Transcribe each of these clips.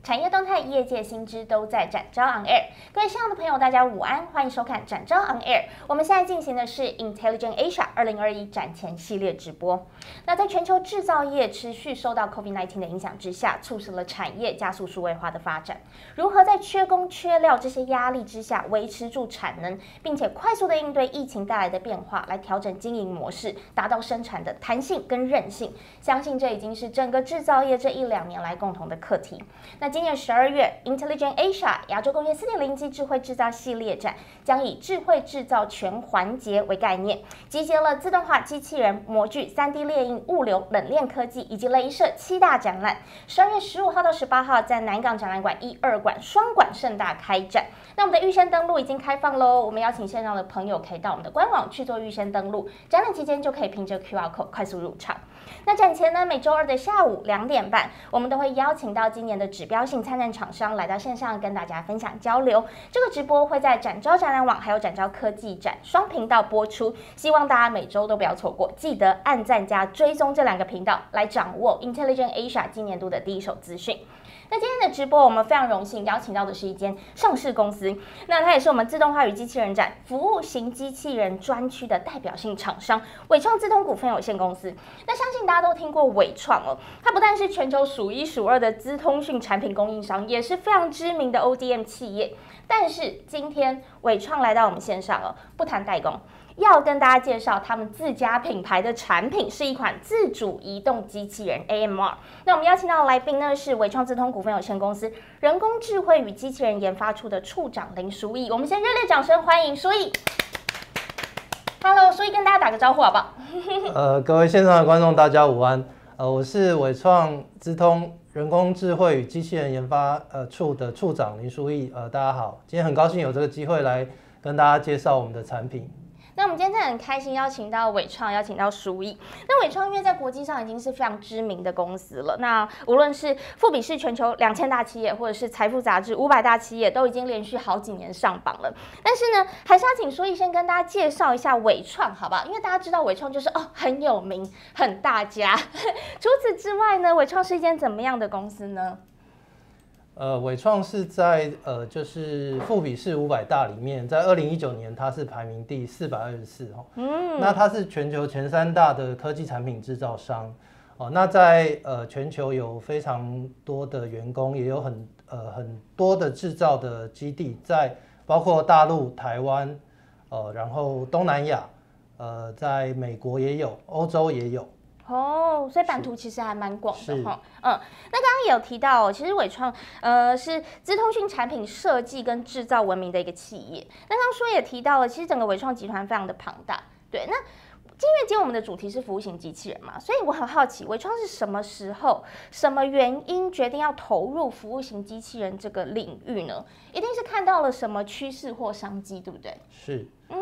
产业动态、业界新知都在展昭 On Air。各位亲爱的朋友，大家午安，欢迎收看展昭 On Air。我们现在进行的是 Intelligent Asia 2021展前系列直播。那在全球制造业持续受到 COVID-19 的影响之下，促使了产业加速数位化的发展。如何在缺工缺料这些压力之下维持住产能，并且快速的应对疫情带来的变化，来调整经营模式，达到生产的弹性跟韧性？相信这已经是整个制造业这1-2年来共同的课题。那今年12月 ，Intelligent Asia 亚洲工业4.0暨智慧制造系列展将以智慧制造全环节为概念，集结了自动化机器人、模具、3D 列印、物流、冷链科技以及雷射7大展览。12月15号到18号在南港展览馆1、2馆双馆盛大开展。那我们的预先登录已经开放喽，我们邀请线上的朋友可以到我们的官网去做预先登录，展览期间就可以凭着 QR code 快速入场。那展前呢，每周二的下午2点半，我们都会邀请到今年的指标性参展厂商来到线上跟大家分享交流。这个直播会在展昭展览网还有展昭科技展双频道播出，希望大家每周都不要错过，记得按赞加追踪这2个频道，来掌握 Intelligent Asia 今年度的第一手资讯。那今天的直播，我们非常荣幸邀请到的是一间上市公司，那它也是我们自动化与机器人展服务型机器人专区的代表性厂商伟创资通股份有限公司。那相信大家都听过伟创哦，它不但是全球数1数2的资通讯产品供应商，也是非常知名的 ODM 企业。但是今天伟创来到我们线上哦，不谈代工，要跟大家介绍他们自家品牌的产品，是一款自主移动机器人 AMR。那我们邀请到的来宾呢，是伟创资通股份有限公司人工智慧与机器人研发处的处长林淑义。我们先热烈掌声欢迎淑义。Hello， 淑义跟大家打个招呼好不好？ 各位线上的观众，大家午安。我是伟创资通人工智慧与机器人研发处的处长林淑义。大家好，今天很高兴有这个机会来跟大家介绍我们的产品。 那我们今天真的很开心邀请到伟创，邀请到淑义。那伟创因为在国际上已经是非常知名的公司了，那无论是富比士全球2000大企业，或者是财富杂志500大企业，都已经连续好几年上榜了。但是呢，还是要请淑义先跟大家介绍一下伟创，好不好？因为大家知道伟创就是很有名、很大家。除此之外呢，伟创是一间怎么样的公司呢？ 伟创是在就是富比士500大里面，在2019年它是排名第424哦。那它是全球前3大的科技产品制造商哦。那在全球有非常多的员工，也有很多的制造的基地，在包括大陆、台湾，然后东南亚，在美国也有，欧洲也有。 所以版图其实还蛮广的哈。那刚刚也有提到其实伟创是资通讯产品设计跟制造闻名的一个企业。那刚刚说也提到了，其实整个伟创集团非常的庞大。对，那因为今天我们的主题是服务型机器人嘛，所以我很好奇，伟创是什么时候、什么原因决定要投入服务型机器人这个领域呢？一定是看到了什么趋势或商机，对不对？ 是，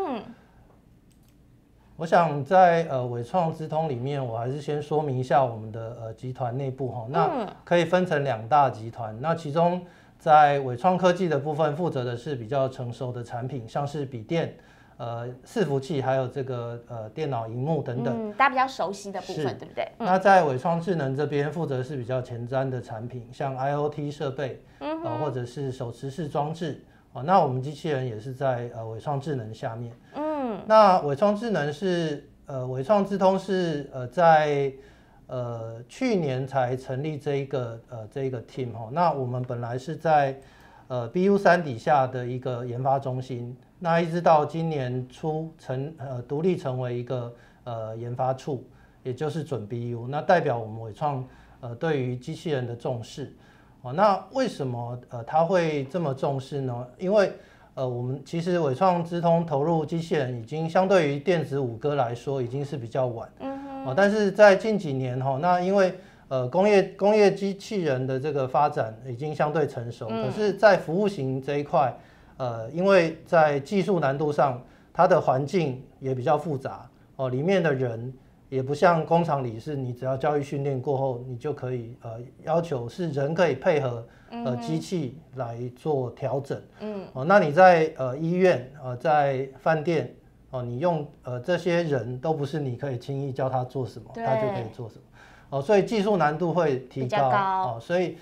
我想在伟创资通里面，我还是先说明一下我们的集团内部哈。那可以分成2大集团，那其中在伟创科技的部分负责的是比较成熟的产品，像是笔电、伺服器，还有这个电脑萤幕等等， 大家比较熟悉的部分，对不对？ 那在伟创智能这边负责是比较前瞻的产品，像 IoT 设备，或者是手持式装置。那我们机器人也是在伟创智能下面。那伟创智能是伟创资通是在去年才成立这一个 team 哈。那我们本来是在BU3底下的一个研发中心，那一直到今年初独立成为一个研发处，也就是准 BU， 那代表我们伟创对于机器人的重视。那为什么他会这么重视呢？因为我们其实伟创资通投入机器人已经相对于电子5哥来说已经是比较晚，但是在近几年那因为工业机器人的这个发展已经相对成熟，可是在服务型这一块，因为在技术难度上，它的环境也比较复杂里面的人也不像工厂里是你只要教育训练过后，你就可以要求是人可以配合机器来做调整。那你在医院在饭店你用这些人都不是你可以轻易教他做什么，他就可以做什么。所以技术难度会提高。所以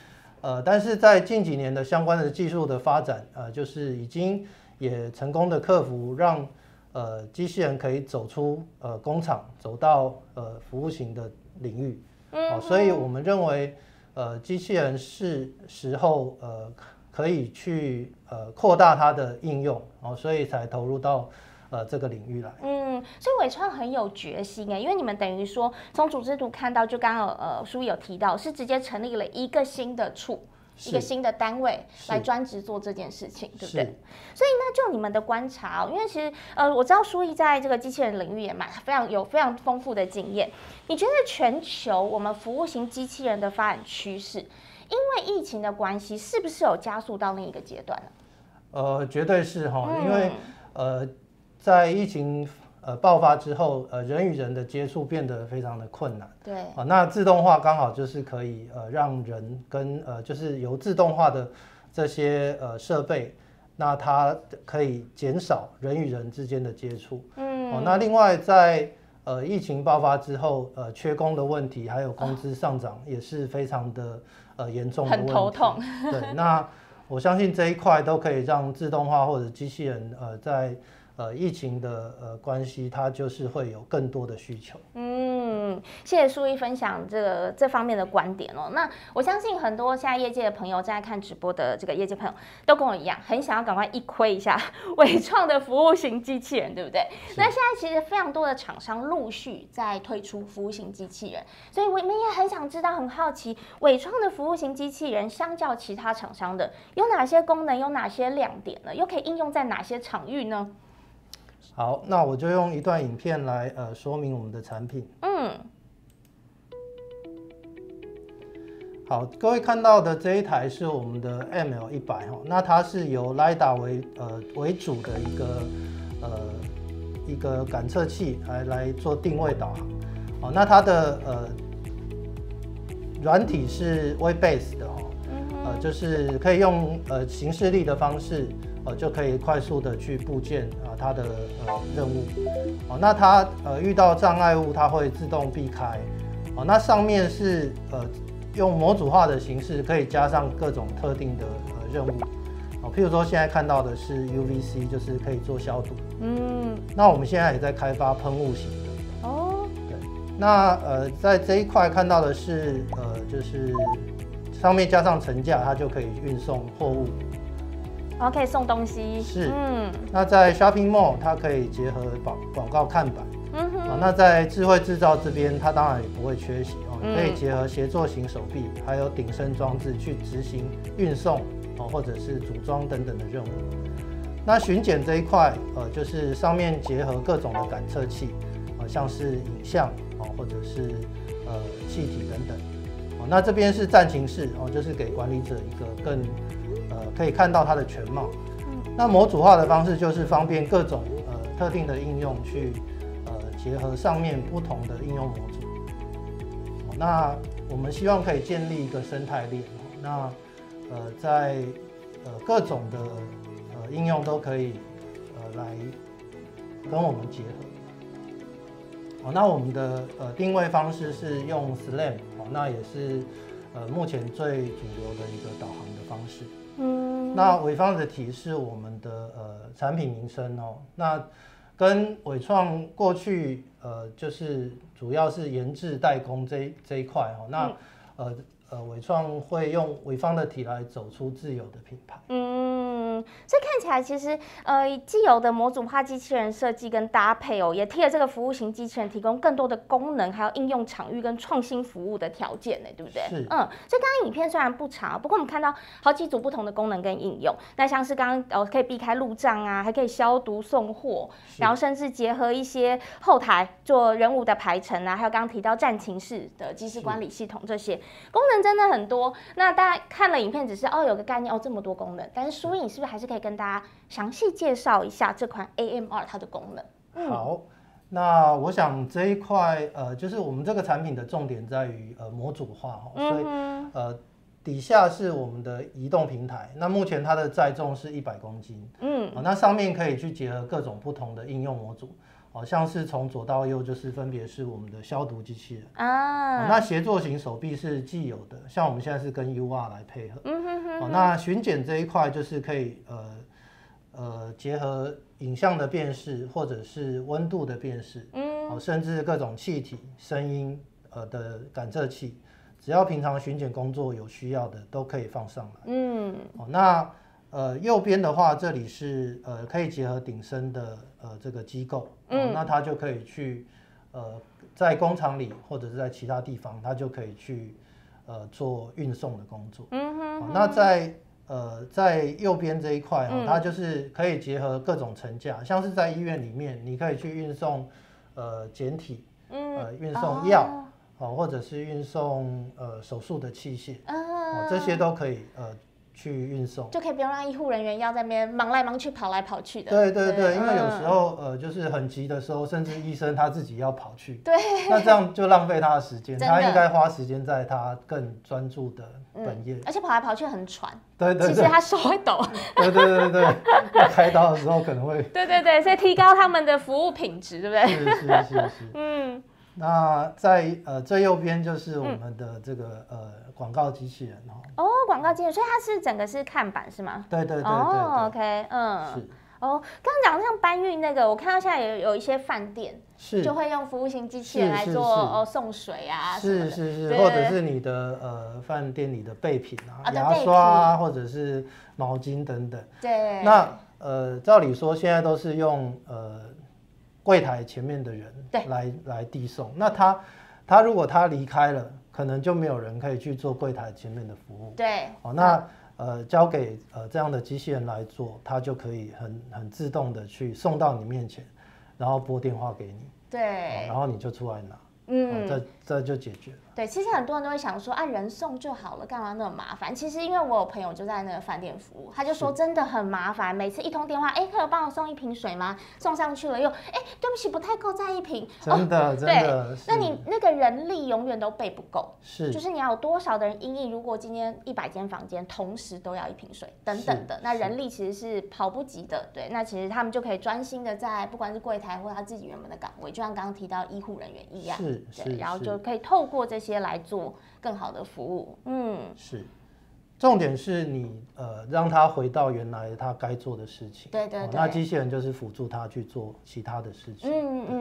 但是在近几年的相关的技术的发展，就是已经也成功的克服让机器人可以走出工厂，走到服务型的领域。所以我们认为机器人是时候可以去扩大它的应用，所以才投入到这个领域来。 所以伟创很有决心因为你们等于说从组织图看到，就刚刚书有提到，是直接成立了一个新的处。一个新的单位来专职做这件事情，对不对？所以那就你们的观察因为其实我知道书毅在这个机器人领域也非常丰富的经验。你觉得全球我们服务型机器人的发展趋势，因为疫情的关系，是不是有加速到另一个阶段呢？ 绝对是因为在疫情爆发之后，人与人的接触变得非常的困难。 对那自动化刚好就是可以让人跟就是由自动化的这些设备，那它可以减少人与人之间的接触。那另外在疫情爆发之后，缺工的问题还有工资上涨也是非常的严重的问题， 很头痛。 对，那我相信这一块都可以让自动化或者机器人在疫情的关系，它就是会有更多的需求。 谢谢书毅分享这方面的观点那我相信很多现在业界的朋友正在看直播的这个业界朋友，都跟我一样，很想要赶快一窥一下伟创的服务型机器人，对不对？那现在其实非常多的厂商陆续在推出服务型机器人，所以我们也很想知道，很好奇伟创的服务型机器人相较其他厂商的有哪些功能，有哪些亮点呢？又可以应用在哪些场域呢？ 好，那我就用一段影片来说明我们的产品。好，各位看到的这一台是我们的 ML100那它是由 LiDAR 为主的一个感测器来做定位导航。那它的软体是 Web-based 的就是可以用行事历的方式就可以快速的去布建它的任务。那它遇到障碍物，它会自动避开。那上面是用模组化的形式，可以加上各种特定的任务。譬如说现在看到的是 UVC， 就是可以做消毒。那我们现在也在开发喷雾型的。对。那在这一块看到的是就是上面加上层架，它就可以运送货物。 可以送东西。 是。那在 Shopping Mall， 它可以结合广告看板。那在智慧制造这边，它当然也不会缺席可以结合协作型手臂，还有顶身装置去执行运送或者是组装等等的任务。那巡检这一块，就是上面结合各种的感测器，像是影像或者是气体等等。那这边是战情室就是给管理者一个更可以看到它的全貌。那模组化的方式就是方便各种特定的应用去结合上面不同的应用模组。那我们希望可以建立一个生态链。那在各种的应用都可以来跟我们结合。那我们的定位方式是用 SLAM， 那也是目前最主流的一个导航的方式。那伟方的体是我们的产品名称那跟伟创过去就是主要是研制代工这一块那伟创会用伟方的体来走出自有的品牌。 所以看起来其实既有的模组化机器人设计跟搭配也替了这个服务型机器人提供更多的功能，还有应用场域跟创新服务的条件呢，对不对？ 是。 所以刚刚影片虽然不长，不过我们看到好几组不同的功能跟应用。那像是刚刚可以避开路障还可以消毒送货，然后甚至结合一些后台做任务的排程还有刚刚提到战情室的即时管理系统，这些功能真的很多。那大家看了影片只是有个概念这么多功能，但是书毅是不是还是可以跟大家详细介绍一下这款 AMR 它的功能？ 好，那我想这一块就是我们这个产品的重点在于模组化所以底下是我们的移动平台，那目前它的载重是100公斤，那上面可以去结合各种不同的应用模组像是从左到右就是分别是我们的消毒机器人啊。 那协作型手臂是既有的，像我们现在是跟 UR 来配合。那巡检这一块就是可以结合影像的辨识或者是温度的辨识，甚至各种气体、声音的感测器，只要平常巡检工作有需要的都可以放上来。那右边的话，这里是可以结合顶身的这个机构，那它就可以去在工厂里或者是在其他地方，它就可以去做运送的工作。那在右边这一块它就是可以结合各种层架，像是在医院里面，你可以去运送简体，运送药，或者是运送手术的器械，这些都可以去运送， 就可以不用让医护人员要在那边忙来忙去、跑来跑去的。 对，因为有时候就是很急的时候，甚至医生他自己要跑去， 对， 那这样就浪费他的时间，他应该花时间在他更专注的本业。 而且跑来跑去很喘， 对， 其实他手会抖。 对，要开刀的时候可能会。 对，所以提高他们的服务品质，对不对？ 是。那在最右边就是我们的这个广告机器人广告机器人，所以它是整个是看板是吗？ 对。 OK， 是。刚刚讲像搬运那个，我看到现在有一些饭店就会用服务型机器人来做送水啊， 是，或者是你的饭店里的备品牙刷或者是毛巾等等。 对。 那照理说现在都是用柜台前面的人来递送，那他如果他离开了，可能就没有人可以去做柜台前面的服务。 对， 那交给这样的机器人来做，它就可以很自动的去送到你面前，然后拨电话给你， 对， 然后你就出来拿，这就解决了。 对，其实很多人都会想说人送就好了，干嘛那么麻烦？其实因为我有朋友就在那个饭店服务，他就说真的很麻烦，每次一通电话，可以帮我送一瓶水吗？送上去了又，对不起，不太够，再一瓶。 真的。 对，那你那个人力永远都备不够， 是， 就是你要有多少的人因应？如果今天100间房间同时都要一瓶水等等的，那人力其实是跑不及的。对，那其实他们就可以专心的在不管是柜台或他自己原本的岗位，就像刚刚提到医护人员一样，对，然后就可以透过这些来做更好的服务。 是，重点是你让他回到原来他该做的事情。 对， 那机器人就是辅助他去做其他的事情。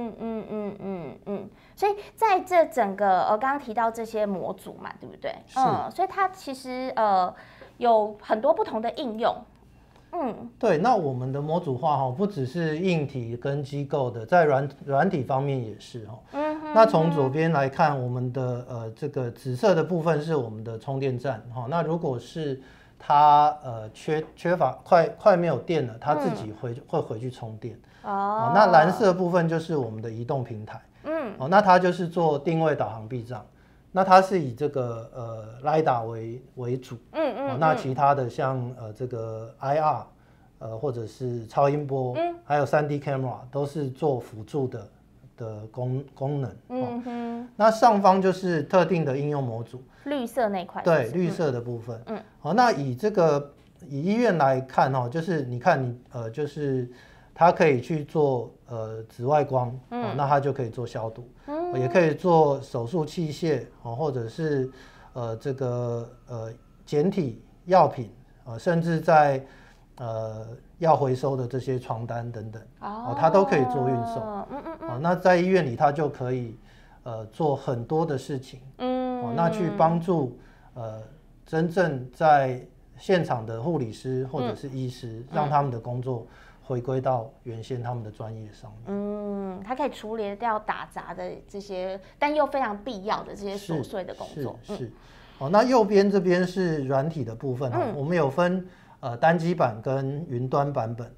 所以在这整个刚刚提到这些模组嘛，对不对？所以它其实有很多不同的应用。 对，那我们的模组化不只是硬体跟机构的，在软体方面也是那从左边来看，我们的这个紫色的部分是我们的充电站那如果是它缺乏快没有电了，它自己会回去充电。那蓝色的部分就是我们的移动平台。那它就是做定位导航避障。那它是以这个LiDAR 为主，那其他的像这个 IR，或者是超音波，还有3D camera 都是做辅助的功能。那上方就是特定的应用模组， 绿色那块， 对，绿色的部分。那以医院来看就是你看就是它可以去做紫外光，那它就可以做消毒，也可以做手术器械，或者是这个简体药品，甚至在要回收的这些床单等等，它都可以做运送。那在医院里它就可以做很多的事情，那去帮助真正在现场的护理师或者是医师，让他们的工作回归到原先他们的专业上面。 它可以处理掉打杂的这些，但又非常必要的这些琐碎的工作。 是。那右边这边是软体的部分，我们有分单机版跟云端版本。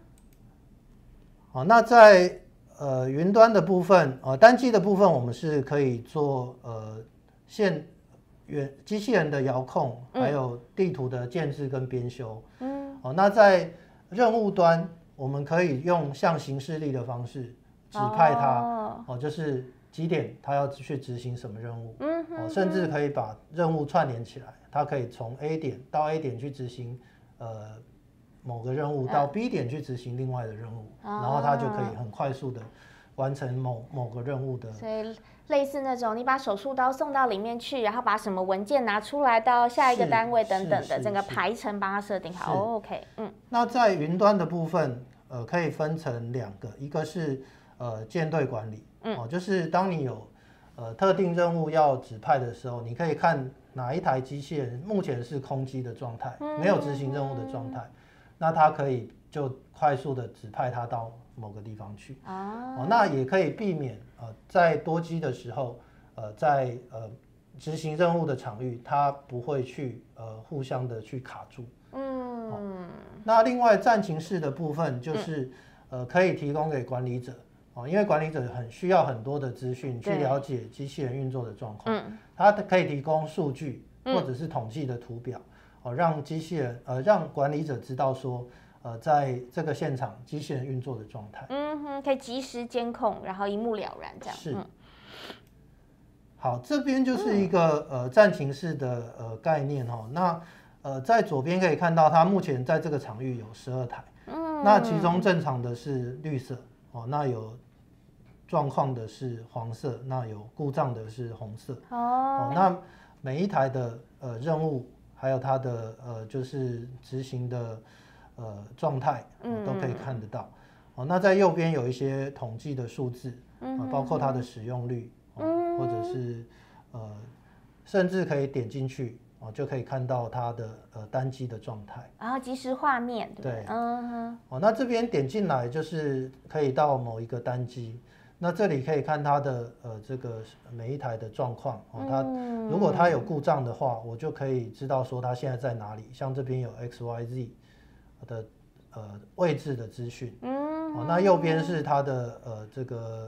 那在云端的部分，单机的部分我们是可以做机器人的遥控，还有地图的建制跟编修。那在任务端，我们可以用像行事历的方式指派它，就是几点它要去执行什么任务，甚至可以把任务串联起来，它可以从 A 点到 A 点去执行某个任务，到 B 点去执行另外的任务，然后它就可以很快速的完成某个任务的。 所以类似那种你把手术刀送到里面去，然后把什么文件拿出来到下一个单位等等的，整个排程把它设定好。OK， 那在云端的部分，可以分成2个，一个是舰队管理，就是当你有特定任务要指派的时候，你可以看哪一台机器人目前是空机的状态，没有执行任务的状态，那它可以就快速的指派它到某个地方去。那也可以避免在多机的时候，在执行任务的场域，它不会去互相的去卡住。那另外战情室的部分就是可以提供给管理者。因为管理者需要很多的资讯去了解机器人运作的状况，它可以提供数据或者是统计的图表，让机器人让管理者知道说，在这个现场机器人运作的状态， 可以及时监控，然后一目了然这样。 是。好，这边就是一个战情室的概念哦。那在左边可以看到，它目前在这个场域有12台，那其中正常的是绿色，那有状况的是黄色，那有故障的是红色。那每一台的任务，还有它的就是执行的状态，都可以看得到。那在右边有一些统计的数字，包括它的使用率，或者是甚至可以点进去，就可以看到它的单机的状态， 然后即时画面，对， 那这边点进来就是可以到某一个单机，那这里可以看它的这个每一台的状况，它如果它有故障的话，我就可以知道说它现在在哪里，像这边有 XYZ 的位置的资讯，那右边是它的这个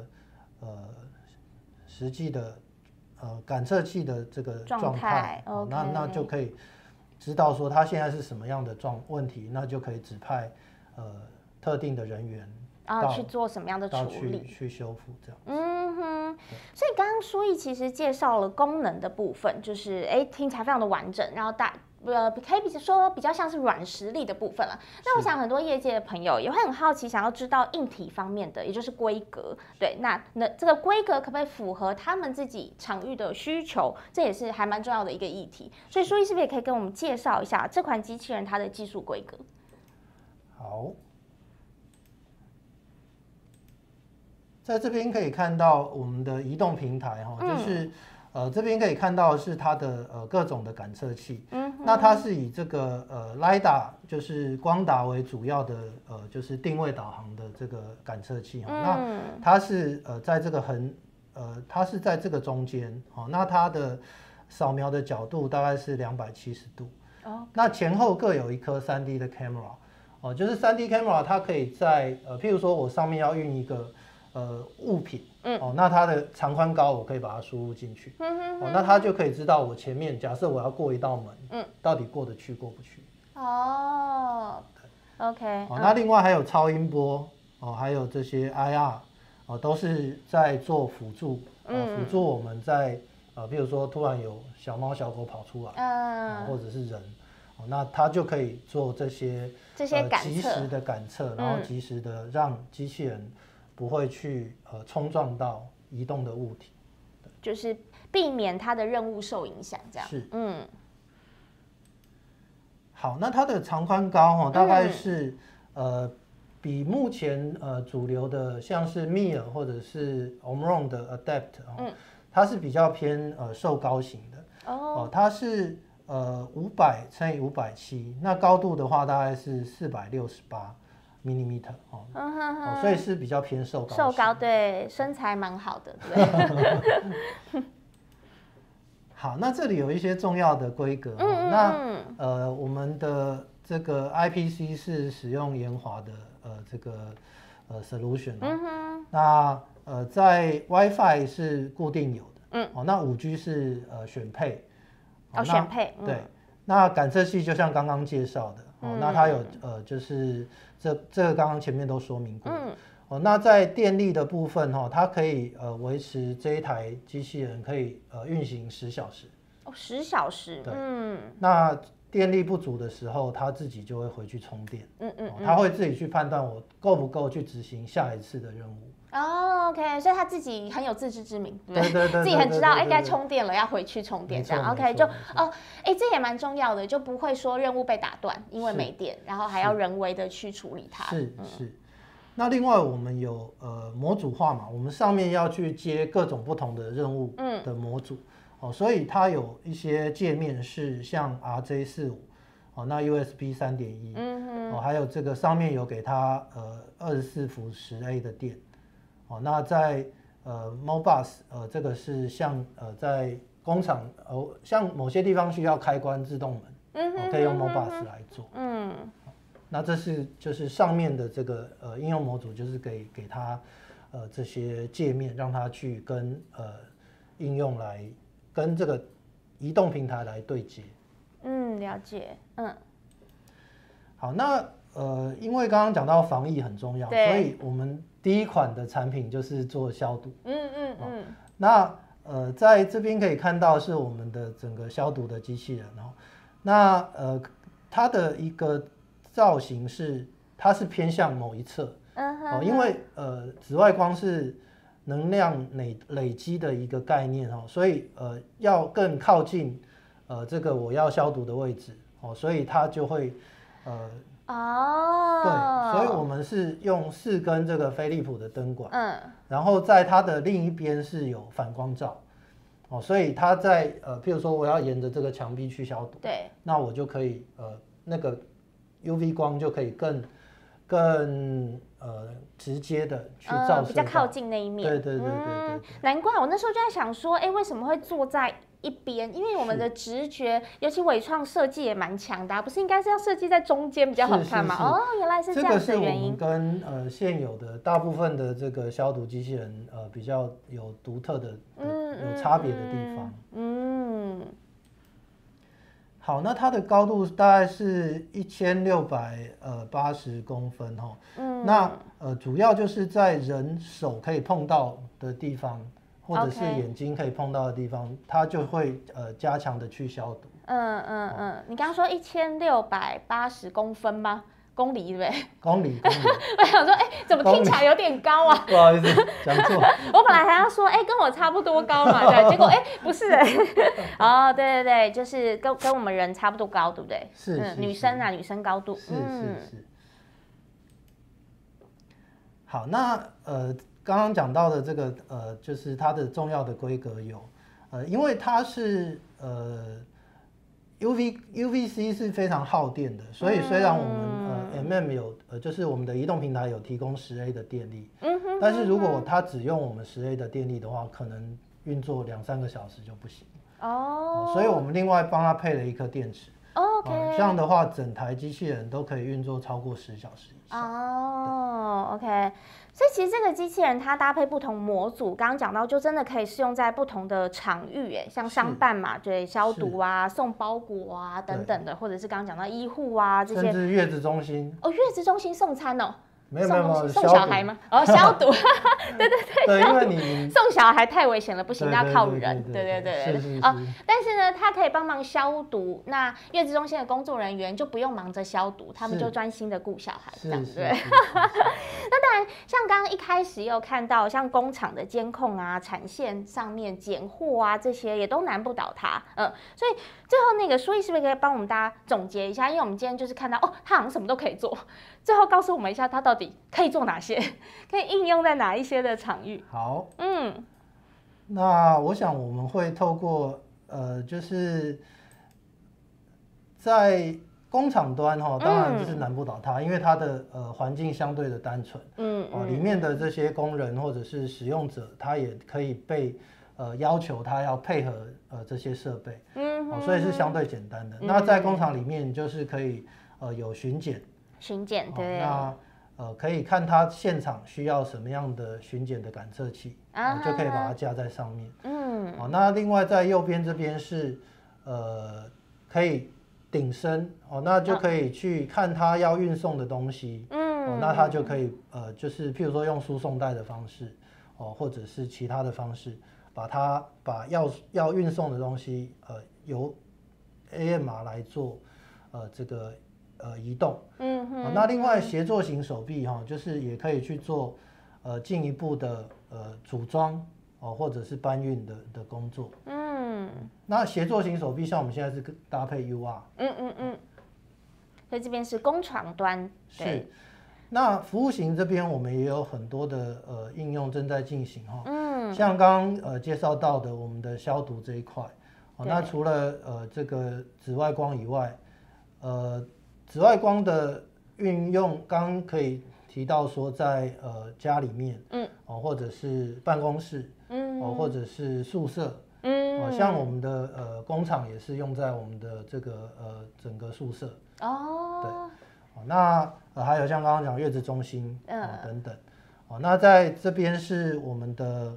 实际的感测器的这个状态，那就可以知道说它现在是什么样的问题，那就可以指派特定的人员去做什么样的处理， 去修复这样。 所以刚刚书毅其实介绍了功能的部分，就是听起来非常的完整，然后可以说比较像是软实力的部分了。那我想很多业界的朋友也会很好奇，想要知道硬体方面的，也就是规格。对，那这个规格可不可以符合他们自己场域的需求？这也是还蛮重要的一个议题。所以书毅是不是也可以跟我们介绍一下这款机器人它的技术规格？ 好，在这边可以看到我们的移动平台就是这边可以看到是它的各种的感测器，那它是以这个LiDAR 就是光达为主要的就是定位导航的这个感测器，那它是在这个它是在这个中间，那它的扫描的角度大概是270度，那前后各有一颗3D 的 camera，就是3D camera 它可以在譬如说我上面要运一个物品，那它的长宽高我可以把它输入进去，那它就可以知道我前面假设我要过一道门，到底过得去过不去。 OK， 那另外还有超音波，还有这些 IR，都是在做辅助，辅助我们在比如说突然有小猫小狗跑出来，或者是人，那它就可以做这些及时的感测，然后及时的让机器人不会去冲撞到移动的物体， 就是避免它的任务受影响，这样是。好，那它的长宽高大概是比目前主流的像是 MIR 或者是 Omron 的 Adapt，它是比较偏瘦高型的，它是500乘以570，那高度的话大概是468 mm，所以是比较偏瘦高。 瘦高，对，身材蛮好的，对。 好，那这里有一些重要的规格，那我们的这个 IPC 是使用研华的这个solution，那在 WiFi 是固定有的，那5G 是选配， 选配， 对，那感测器就像刚刚介绍的，那它有就是这个刚刚前面都说明过，那在电力的部分它可以维持这一台机器人可以运行10小时 ，10小时， 对，那电力不足的时候，它自己就会回去充电，它会自己去判断我够不够去执行下一次的任务。 OK， 所以他自己很有自知之明，对不对？ 自己很知道，该充电了，要回去充电，这样 OK 就这也蛮重要的，就不会说任务被打断，因为没电，然后还要人为的去处理它。 是。那另外我们有模组化嘛，我们上面要去接各种不同的任务的模组，所以它有一些界面是像 RJ45，那 USB 3.1，还有这个上面有给它24伏10A 的电，那在Modbus 这个是像在工厂像某些地方需要开关自动门，可以用 Modbus 来做，那这是就是上面的这个应用模组，就是给它这些界面，让它去跟应用来跟这个移动平台来对接。 了解。 好，那因为刚刚讲到防疫很重要，所以我们第一款的产品就是做消毒。那在这边可以看到是我们的整个消毒的机器人哦。那它的一个造型它是偏向某一侧，因为紫外光是能量累积的一个概念哦，所以要更靠近这个我要消毒的位置哦，所以它就会对，所以我们是用4根这个飞利浦的灯管，然后在它的另一边是有反光罩，所以它在譬如说我要沿着这个墙壁去消毒， 对， 那我就可以那个 UV 光就可以更直接的去照射， 比较靠近那一面。 对。 难怪我那时候就在想说，为什么会坐在一边？因为我们的直觉，尤其伟创设计也蛮强的，不是应该是要设计在中间比较好看吗？原来是这样子的原因。 这个是我们跟现有的大部分的这个消毒机器人比较有独特的有差别的地方。好，那它的高度大概是1680公分哈。那主要就是在人手可以碰到的地方，或者是眼睛可以碰到的地方，它就会加强的去消毒。 你刚刚说1680公分吗？公里对不对？ 公里。 我想说，怎么听起来有点高啊？ 不好意思，讲错。 我本来还要说，跟我差不多高嘛，对，结果不是对，就是跟我们人差不多高，对不对？ 是女生啊，女生高度。 是。好，那刚刚讲到的这个就是它的重要的规格有因为它是UVC 是非常耗电的，所以虽然我们有就是我们的移动平台有提供10A 的电力，但是如果它只用我们10A 的电力的话，可能运作2-3个小时就不行。所以我们另外帮它配了一颗电池。这样的话，整台机器人都可以运作超过10小时以上。 OK。所以其实这个机器人它搭配不同模组，刚刚讲到就真的可以适用在不同的场域，像商办嘛，对，消毒啊、送包裹啊等等的，或者是刚刚讲到医护啊这些， 甚至月子中心。 月子中心送餐哦。 没有送小孩吗？消毒。对， 因为你送小孩太危险了，不行，要靠人。对。但是呢，它可以帮忙消毒，那月子中心的工作人员就不用忙着消毒，他们就专心的顾小孩，这样对。那当然，像刚刚一开始也有看到，像工厂的监控啊、产线上面拣货啊这些，也都难不倒它。所以最后那个书毅是不是可以帮我们大家总结一下？因为我们今天就是看到它好像什么都可以做，最后告诉我们一下它到底可以做哪些，可以应用在哪一些的场域？ 好，那我想我们会透过就是在工厂端当然就是难不倒它，因为它的环境相对的单纯，里面的这些工人或者是使用者，他也可以被要求他要配合这些设备，所以是相对简单的。那在工厂里面就是可以有巡检， 对。 那可以看它现场需要什么样的巡检的感测器，就可以把它架在上面。那另外在右边这边是可以顶身，那就可以去看它要运送的东西，那它就可以就是譬如说用输送带的方式，或者是其他的方式，把要运送的东西由 AMR 来做这个移动。那另外协作型手臂就是也可以去做进一步的组装或者是搬运的工作。那协作型手臂像我们现在是搭配 UR。 所以这边是工厂端。 是。那服务型这边我们也有很多的应用正在进行像刚刚介绍到的我们的消毒这一块。那除了这个紫外光以外，紫外光的运用，刚刚可以提到说在家里面，或者是办公室，或者是宿舍，像我们的工厂也是用在我们的这个整个宿舍。对。那还有像刚刚讲月子中心等等。那在这边是我们的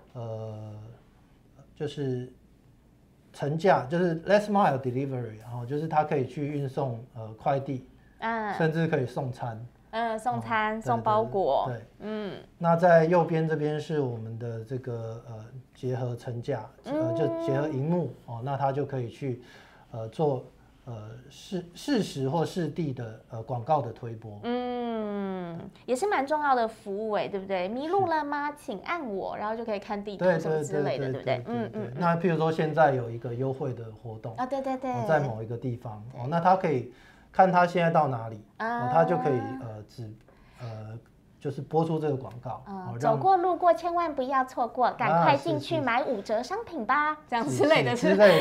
就是层架，就是 last mile delivery， 就是它可以去运送快递，甚至可以送餐。 送餐、送包裹。 对。那在右边这边是我们的这个结合层架，就结合萤幕那它就可以去做适时或适地的广告的推播。 也是蛮重要的服务对不对？迷路了吗？请按我，然后就可以看地图什么之类的，对不对？ 那譬如说现在有一个优惠的活动对， 在某一个地方那他可以看他现在到哪里他就可以就是播出这个广告走过路过千万不要错过，赶快进去买5折商品吧，这样之类的。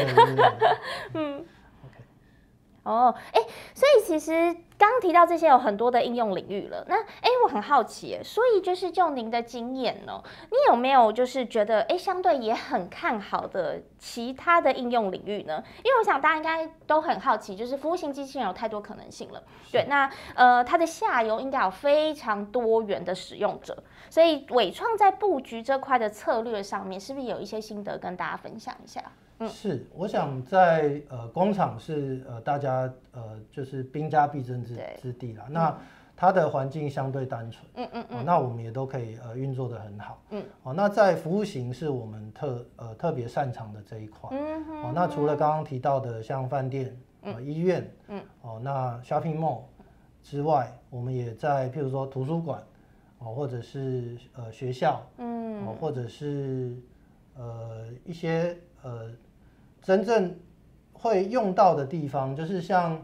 所以其实刚提到这些有很多的应用领域了。那我很好奇所以就是就您的经验你有没有就是觉得相对也很看好的其他的应用领域呢？因为我想大家应该都很好奇，就是服务型机器人有太多可能性了。对，那它的下游应该有非常多元的使用者，所以伟创在布局这块的策略上面，是不是有一些心得跟大家分享一下？ 是，我想在工厂是大家就是兵家必争之地啦。那它的环境相对单纯，那我们也都可以运作得很好。那在服务型是我们特别擅长的这一块。那除了刚刚提到的像饭店、医院，那 shopping mall 之外，我们也在譬如说图书馆，或者是学校，或者是一些真正会用到的地方，就是像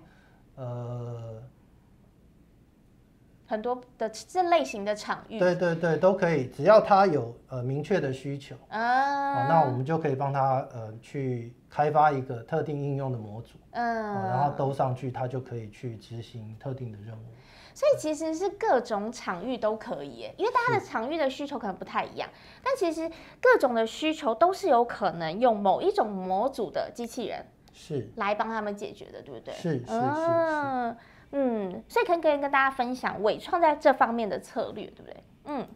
很多的这类型的场域， 对，都可以，只要他有明确的需求那我们就可以帮他去开发一个特定应用的模组，然后兜上去，他就可以去执行特定的任务。 所以其实是各种场域都可以因为大家的场域的需求可能不太一样，但其实各种的需求都是有可能用某一种模组的机器人来帮他们解决的，对不对？ 是。 所以可以跟大家分享伟创在这方面的策略，对不对？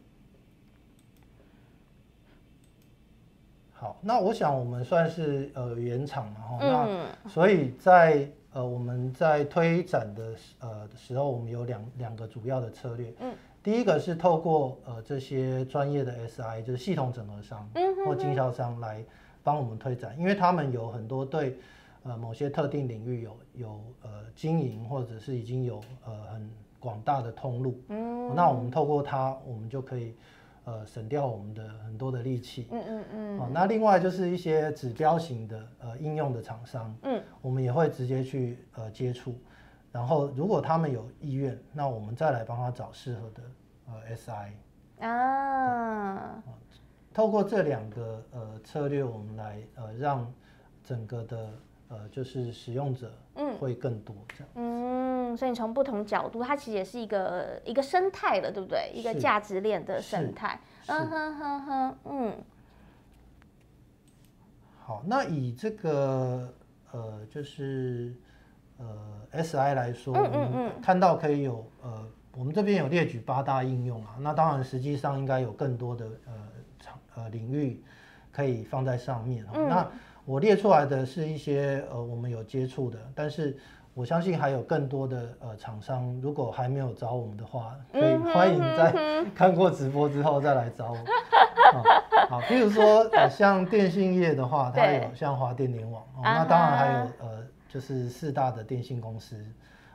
好，那我想我们算是原厂嘛那所以在我们在推展的时候，我们有两个主要的策略。第一个是透过这些专业的 SI， 就是系统整合商或经销商来帮我们推展，因为他们有很多对某些特定领域有经营，或者是已经有很广大的通路。那我们透过它，我们就可以省掉我们的很多的力气。那另外就是一些指标型的应用的厂商，我们也会直接去接触，然后如果他们有意愿，那我们再来帮他找适合的SI。透过这两个策略，我们来让整个的就是使用者会更多这样。 所以从不同角度，它其实也是一个生态了，对不对？一个价值链的生态。 好，那以这个就是SI 来说，我们看到可以有我们这边有列举8大应用那当然实际上应该有更多的领域可以放在上面。那我列出来的是一些我们有接触的，但是我相信还有更多的厂商，如果还没有找我们的话，可以欢迎在看过直播之后再来找我。好，譬如说像电信业的话，它有像华电联网那当然还有就是4大的电信公司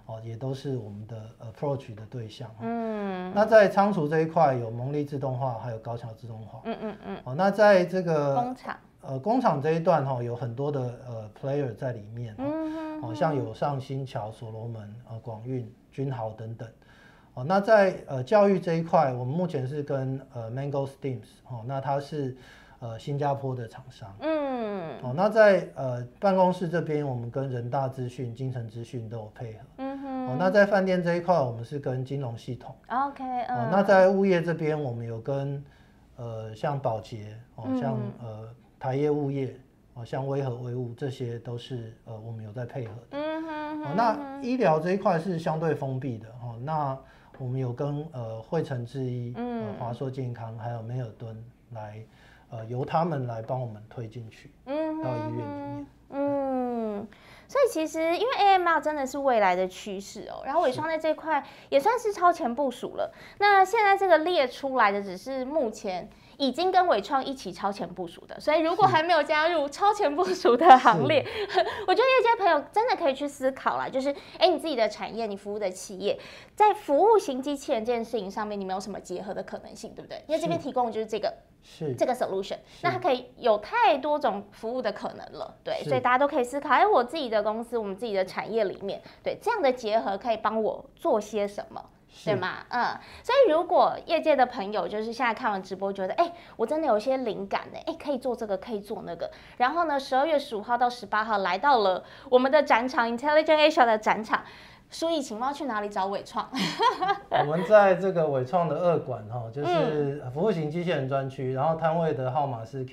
也都是我们的approach 的对象。那在仓储这一块有蒙利自动化，还有高桥自动化。那在这个工厂这一段有很多的player 在里面。像有上新桥、所罗门、广运、君豪等等。那在教育这一块，我们目前是跟Mango Steams，那它是新加坡的厂商。那在办公室这边，我们跟人大资讯、精诚资讯都有配合。那在饭店这一块，我们是跟金融系统。 OK。 那在物业这边，我们有跟像宝洁，像台业物业。像威和威物，这些都是我们有在配合的。那医疗这一块是相对封闭的。那我们有跟汇成制医、华硕健康还有梅尔顿来由他们来帮我们推进去到医院里面。 所以其实因为 AMR 真的是未来的趋势然后伟创在这块也算是超前部署了。那现在这个列出来的只是目前已经跟伟创一起超前部署的，所以如果还没有加入超前部署的行列，我觉得业界朋友真的可以去思考啦，就是你自己的产业，你服务的企业，在服务型机器人这件事情上面，你们有什么结合的可能性，对不对？因为这边提供的就是这个 solution， 那它可以有太多种服务的可能了，对，所以大家都可以思考，我自己的公司，我们自己的产业里面，对这样的结合可以帮我做些什么？对吗？所以如果业界的朋友就是现在看完直播，觉得我真的有一些灵感可以做这个，可以做那个。然后呢，12月15号到18号来到了我们的展场 Intelligent Asia 的展场。书毅，请问要去哪里找伟创？ 我们在这个伟创的2馆就是服务型机器人专区，然后摊位的号码是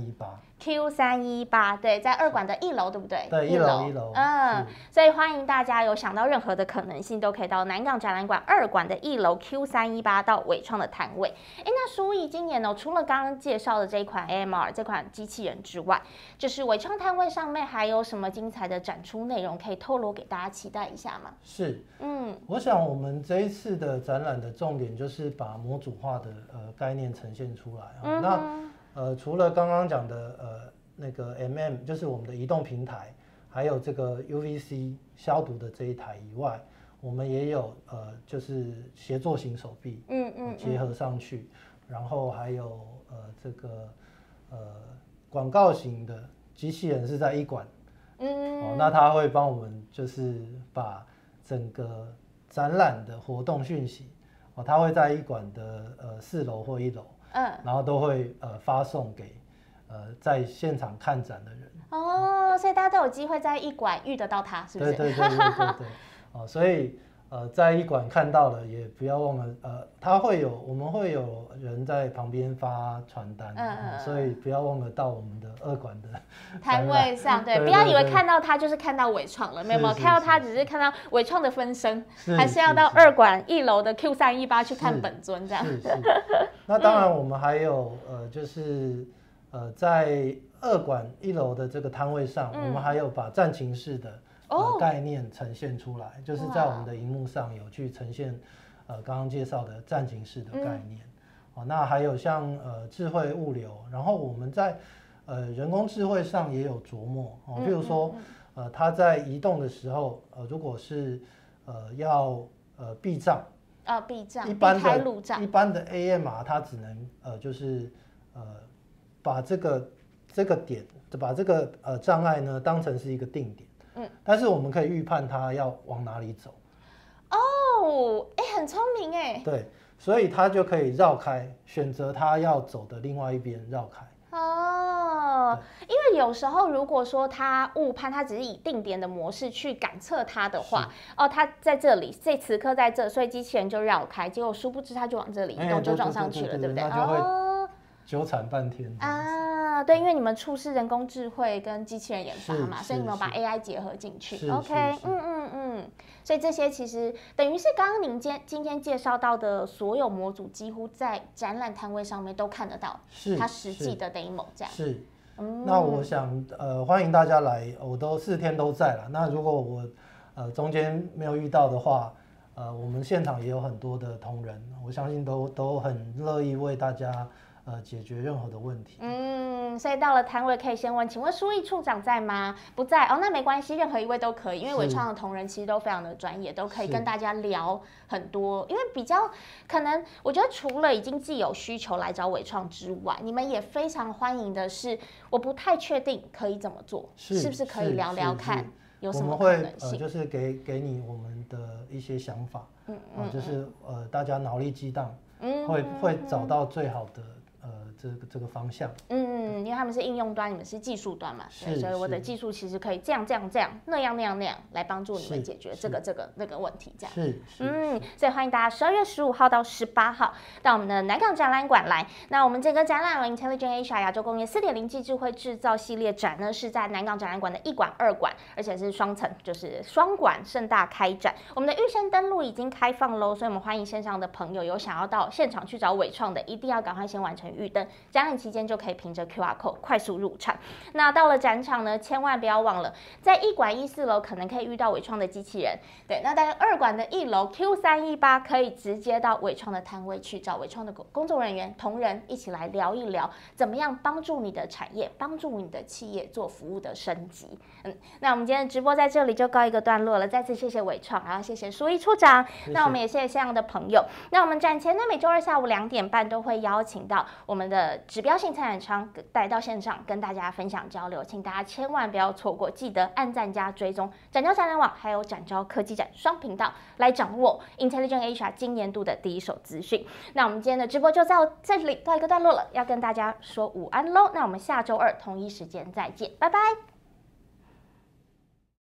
Q318。 对，在2馆的1楼，对不对？ 对，一楼。 所以欢迎大家有想到任何的可能性，都可以到南港展览馆2馆的1楼 Q318到伟创的摊位。那书毅今年除了刚刚介绍的这一款 AMR 这款机器人之外，就是伟创摊位上面还有什么精彩的展出内容可以透露给大家期待一下吗？ 是，我想我们这一次的展览的重点就是把模组化的概念呈现出来。那除了刚刚讲的那个 MM， 就是我们的移动平台，还有这个 UVC 消毒的这一台以外，我们也有就是协作型手臂，结合上去，然后还有这个广告型的机器人是在1馆，那它会帮我们就是把整个展览的活动讯息，它会在1馆的4楼或1楼，然后都会发送给在现场看展的人。 所以大家都有机会在1馆遇得到它，是不是？ 对。所以在1馆看到了，也不要忘了，我们会有人在旁边发传单，所以不要忘了到我们的2馆的摊位上，对，不要以为看到它就是看到伟创了，没有看到它只是看到伟创的分身，还是要到2馆1楼的 Q318去看本尊这样。 那当然，我们还有就是在2馆1楼的这个摊位上，我们还有把战情室的概念呈现出来，就是在我们的荧幕上有去呈现刚刚介绍的战情室的概念。那还有像智慧物流，然后我们在人工智慧上也有琢磨，譬如说它在移动的时候，如果是要避障， 避障， 一般开路障， 一般的 AMR 它只能就是把这个点，把这个障碍呢当成是一个定点。但是我们可以预判它要往哪里走。 很聪明对，所以它就可以绕开，选择它要走的另外一边绕开。 因为有时候如果说它误判，它只是以定点的模式去感测它的话，它在这里，此刻在这，所以机器人就绕开，结果殊不知它就往这里移动，就撞上去了，对不对？ 那就会纠缠半天对，因为你们处是人工智慧跟机器人研发嘛，所以你们把 AI 结合进去。OK， 所以这些其实等于是刚刚您今天介绍到的所有模组，几乎在展览摊位上面都看得到，它实际的 demo 这样。 是。那我想欢迎大家来，我都4天都在了。那如果我中间没有遇到的话，我们现场也有很多的同仁，我相信都很乐意为大家解决任何的问题。 所以到了摊位可以先问，请问书艺处长在吗？不在哦，那没关系，任何一位都可以，因为伟创的同仁其实都非常的专业，都可以跟大家聊很多。因为比较可能，我觉得除了已经既有需求来找伟创之外，你们也非常欢迎的是，我不太确定可以怎么做，是不是可以聊聊看？有什么可能性？ 就是给你我们的一些想法，就是大家脑力激荡，会找到最好的这个方向。 因为他们是应用端，你们是技术端嘛，所以我的技术其实可以这样那样来帮助你们解决这个那个问题，这样。所以欢迎大家12月15号到18号到我们的南港展览馆来。那我们这个展览 Intelligent Asia 亚洲工业 4.0 智慧制造系列展呢，是在南港展览馆的1馆2馆，而且是双层，就是双馆盛大开展。我们的预先登录已经开放喽，所以我们欢迎线上的朋友有想要到现场去找伟创的，一定要赶快先完成预登，展览期间就可以凭着 QR code 快速入场。那到了展场呢，千万不要忘了，在1馆1、4楼可能可以遇到伟创的机器人，对，那在2馆的1楼 Q318可以直接到伟创的摊位去找伟创的工作人员同仁一起来聊一聊，怎么样帮助你的产业，帮助你的企业做服务的升级。那我们今天的直播在这里就告一个段落了，再次谢谢伟创，然后谢谢书艺处长，那我们也谢谢线上的朋友。那我们展前呢，每周二下午2点半都会邀请到我们的指标性参展商带到现场跟大家分享交流，请大家千万不要错过，记得按赞加追踪展昭展览网还有展昭科技展双频道，来掌握 Intelligent Asia 今年度的第一手资讯。那我们今天的直播就到这里告一个段落了，要跟大家说午安喽。那我们下周二同一时间再见，拜拜。